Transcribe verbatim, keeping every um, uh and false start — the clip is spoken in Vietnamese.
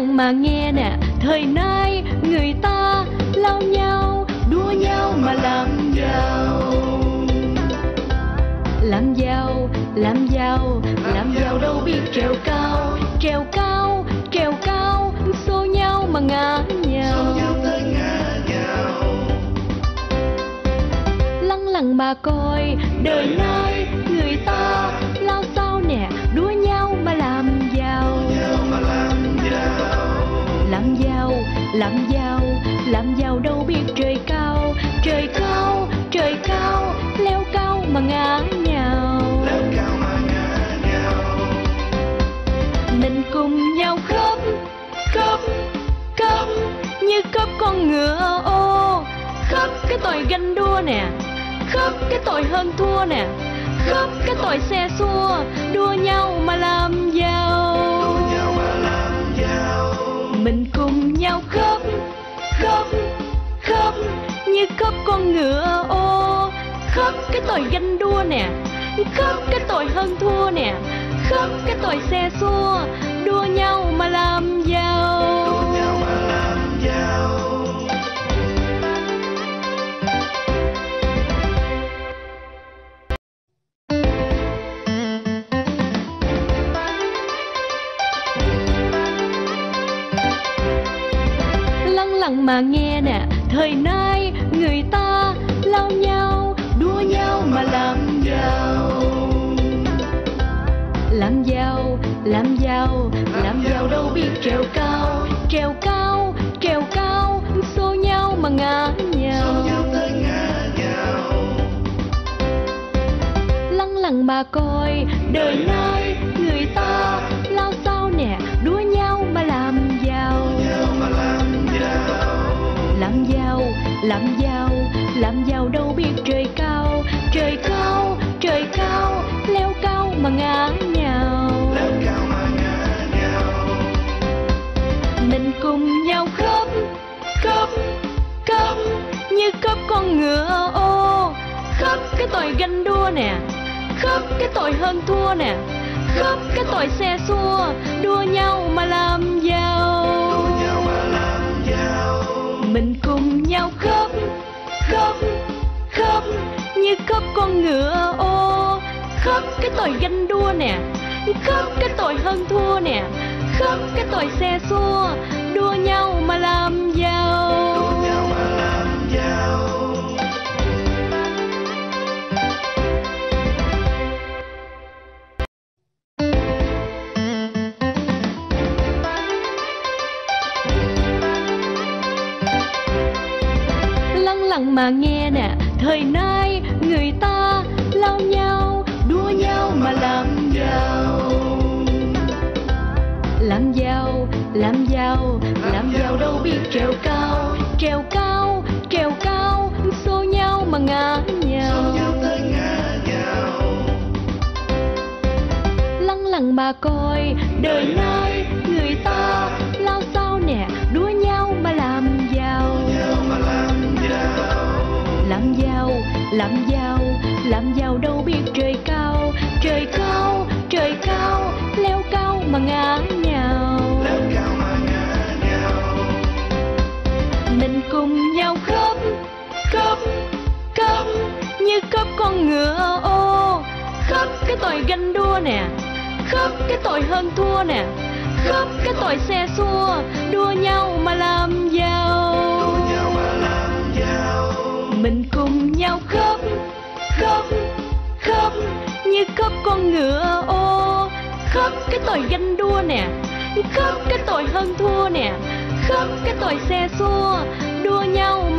lặng mà nghe nè, thời nay người ta lao nhau, đua nhau mà làm giàu. Làm giàu, làm giàu, làm giàu đâu biết trèo cao, trèo cao, trèo cao, xô nhau mà ngã nhào. Lăng lặng mà coi, đời nay người ta lao sao nè, đua nhau mà làm giàu. Làm giàu, làm giàu, làm giàu đâu biết trời cao, trời cao, trời cao, leo cao mà ngã nhào. Mình cùng nhau khớp, khớp, khớp như khớp con ngựa ô. Khớp cái tội ganh đua nè, khớp cái tội hơn thua nè, khớp cái tội xe xua, đua nhau mà làm giàu. Mình cùng nhau khớp, khớp, khớp như khớp con ngựa ô. Khớp cái tội ganh đua nè, khớp cái tội hơn thua nè, khớp cái tội xe xua, đua nhau mà làm giàu. Lăng lặng mà nghe nè, thời nay người ta lao nhau, đua nhau mà làm giàu. Làm giàu, làm giàu, làm giàu đâu biết trèo cao, trèo cao, trèo cao, xô nhau mà ngã nhào. Lăng lặng mà coi, đời nay người ta lao sao nè, đua nhau mà làm giàu. Làm giàu, làm giàu, làm giàu đâu biết trời cao, trời cao, trời cao, leo cao mà ngã nhào. Mình cùng nhau khớp, khớp, khớp như khớp con ngựa ô. Khớp cái tội ganh đua nè, khớp cái tội hơn thua nè, khớp cái tội xe xua, đua nhau mà làm giàu. Mình cùng nhau khớp, khớp, khớp như khớp con ngựa ô. Khớp cái tội ganh đua nè, khớp cái tội hơn thua nè, khớp cái tội xe xua, đua nhau mà làm giàu. Lăng lặng mà nghe nè, thời nay người ta lao nhau, đua nhau mà làm giàu. Làm giàu, làm giàu, làm giàu đâu biết trèo cao, trèo cao, trèo cao, xô nhau mà ngã nhào. Lăng lặng mà coi, đời nay người ta lao sao nè, đua nhau mà làm giàu. Làm giàu, làm giàu, làm giàu đâu biết trời cao, trời cao, trời cao, leo cao mà ngã nhào. Mình cùng nhau khớp, khớp, khớp như khớp con ngựa ô. Khớp cái tội ganh đua nè, khớp cái tội hơn thua nè, khớp cái tội xe xua, đua nhau mà làm giàu. Mình cùng nhau khớp, khớp, khớp như khớp con ngựa ô. Khớp cái tội ganh đua nè, khớp cái tội hơn thua nè, khớp cái tội xe xua, đua nhau